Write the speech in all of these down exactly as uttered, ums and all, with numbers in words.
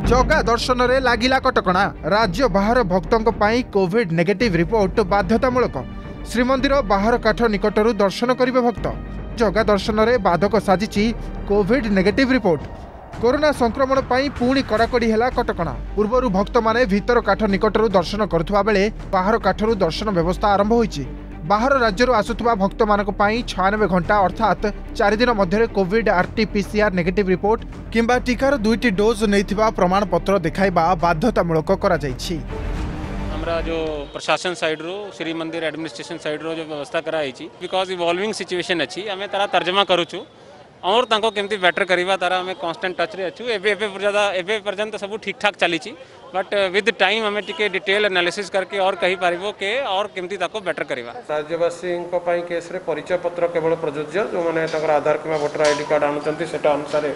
जगा दर्शन रे लागिला कटकणा राज्य बाहर भक्तों पाई कोविड नेगेटिव रिपोर्ट बाध्यतामूलक श्रीमंदिर बाहर काठ निकटरू दर्शन करिवे भक्त जगा दर्शन रे बाधक साजिची कोविड नेगेटिव रिपोर्ट कोरोना संक्रमण पाई पुणी कड़ाकड़ी है कटकणा पूर्वर भक्त माने भीतर काठ निकटरू दर्शन करुवा बेले बाहर काठरू दर्शन व्यवस्था आरंभ होईची बाहर राज्य आसुवा भक्त मानक छयानबे घंटा अर्थात चार दिन मध्य कोविड आरटीपीसीआर नेगेटिव रिपोर्ट किंबा टीकार दुईटी डोज नहीं प्रमाण पत्र देखाइबा बाध्यतामूलक करा जायछि। हमरा जो प्रशासन साइड रो श्री मंदिर एडमिनिस्ट्रेशन साइड रो जो व्यवस्था कराई बिकॉज इवॉल्विंग सिचुएशन अच्छी आम तारा तर्जमा करुचु और तांको केमती बेटर करिबा तारा हमें कांस्टेंट टच रे अच्छु एबे एबे ज्यादा एबे पर्यंत सब ठीक ठाक चली बट विद टाइम हमें टिके डिटेल एनालिसिस करके और कही पारिबो के और केमती ताको बेटर करिबा। राज्यवासी को पाई केस रे परिचय पत्र केवल प्रযোज्य जो माने ताकर आधार किंवा वोटर आईडी कार्ड आनुचंती सेटा अनुसार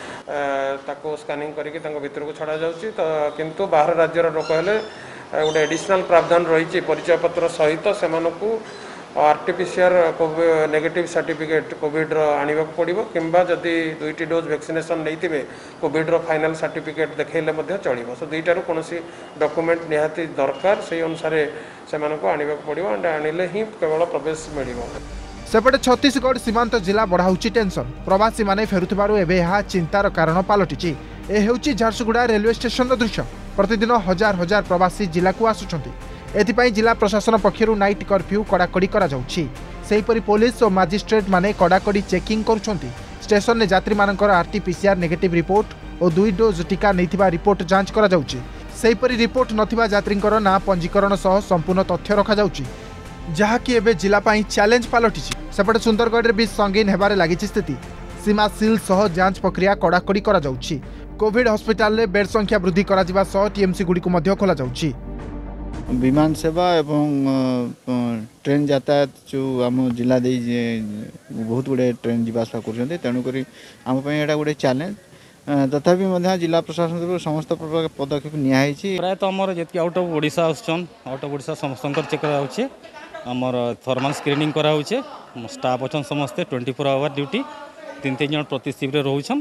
ताको स्कैनिंग करके ताको भीतर को छड़ा जाउची तो किंतु बाहर राज्यर लोक हेले गोटे एडिशनल प्रावधान रही परिचय पत्र सहित से आरटीपीसीआर नेगेटिव सर्टिफिकेट कोविड आने पड़ो किंबा जदि दुईटी डोज वैक्सीनेशन नहीं थे कोविड फाइनल सर्टिफिकेट देखले चलो सो दुईटार कौन डॉक्यूमेंट निहाती दरकार से अनुसार से आने पड़ो आनिले ही केवल प्रवेश मिल सेपटे छत्तीसगढ़ सीमांत जिला बढ़ाऊँच टेंशन प्रवासी माने फेरुथिबारु एबे यह चिंतार कारण पलटिची ए हेउची झारसुगुड़ा रेलवे स्टेशन दृश्य प्रतिदिन हजार हजार प्रवासी जिला को आसुछंती एथिपाई जिला प्रशासन पक्षरु नाइट कर्फ्यू कड़ाकड़ी करा जाउछि सेहीपरि पुलिस और मजिस्ट्रेट माने कड़ाकड़ी चेकिंग करुछंती स्टेशन ने यात्री मानकर आरटीपीसीआर नेगेटिव रिपोर्ट और दुई डोज टीका नैथिबा रिपोर्ट जांच करा जाउछि सेहीपरि रिपोर्ट नथिबा यात्रींकर ना पंजीकरण सह संपूर्ण तथ्य रखा जाउछि जहाँकि एबे जिला पाई चैलेंज पलटिछि। सेपटे सुंदरगढ़ भी संगीन हेबारे लागिछि स्थिति सीमा सील सह जांच प्रक्रिया कड़ाकड़ी करा जाउछि कोविड हॉस्पिटल रे बेड संख्या वृद्धि करा जिबा सह टीएमसी गुडी को मध्य खोला जाउछि विमान सेवा एवं ट्रेन यातायात जो आम जिला दे बहुत गुड़े ट्रेन जावासवा कर तेणुक आम गोटे चैलेंज तथापि जिला प्रशासन समस्त प्रकार पदक्षेप नियाई प्राय तो आम जी out of Odisha out of Odisha समस्त चेक कराऊे आमर थर्माल स्क्रीनिंग कराऊे स्टाफ अच्छा समस्ते ट्वेंटी फोर आवर ड्यूटी तीन तीन जन प्रति शिफ्ट रोचन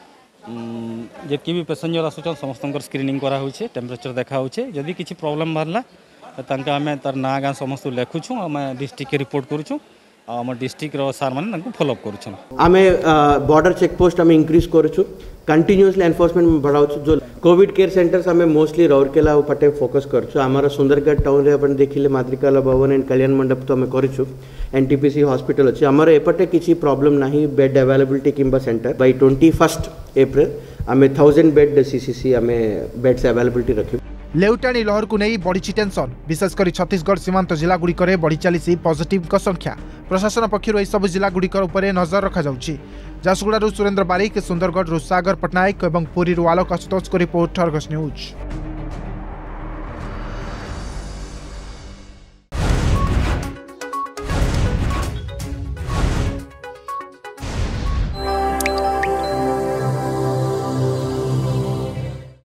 जितकी भी पैसेंजर आसुचन समस्त स्क्रीनिंग कराऊे टेम्परेचर देखाऊे जदि किसी प्रोब्लेम बाहरला आम तार ना गाँ समस्त लिखुचु आम डिस्ट्रिक्ट रिपोर्ट करुचु आम डिस्ट्रिक्ट सार मैंने फॉलोअप करुचन आम बॉर्डर चेकपोस्ट आम इंक्रीज करुचु कंटिन्यूअसली एनफोर्समेंट बढ़ाऊँ जो कोविड केयर सेंटर्स आम मोस्टली राउरकेला पटे फोकस करुचु आमर सुंदरगढ़ टाउन रे अपन देखिले मातृकाला भवन एंड कल्याण मंडप तो आम करुचु एनटीपीसी हॉस्पिटल अच्छे आमर एपटे किसी प्रॉब्लम नहीं बेड अवेलेबिलिटी किंबा centre by twenty first April आम थाउजेंड बेड सीसीसी आम बेड्स अवेलेबिलिटी रखी लेउटाणी लहर को नहीं बढ़ी टेंशन विशेषकर छत्तीसगढ़ सीमांत जिला गुड़िकर बढ़ी चली पॉजिटिव संख्या प्रशासन पक्षर यह सब जिला गुड़िकर उपरे नजर रखा जाउछि। झारसुगुड़ा सुरेंद्र बारिक सुंदरगढ़ सागर पटनायक और पुरी आलोक आशुतोष को रिपोर्ट अर्गस न्यूज।